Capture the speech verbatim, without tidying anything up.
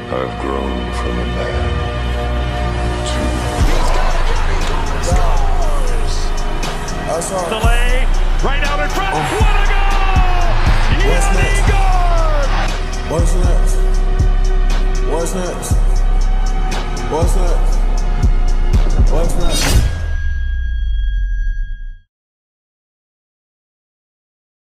I've grown from a man to... Delay, right out in front. Oh. What a goal! What's next?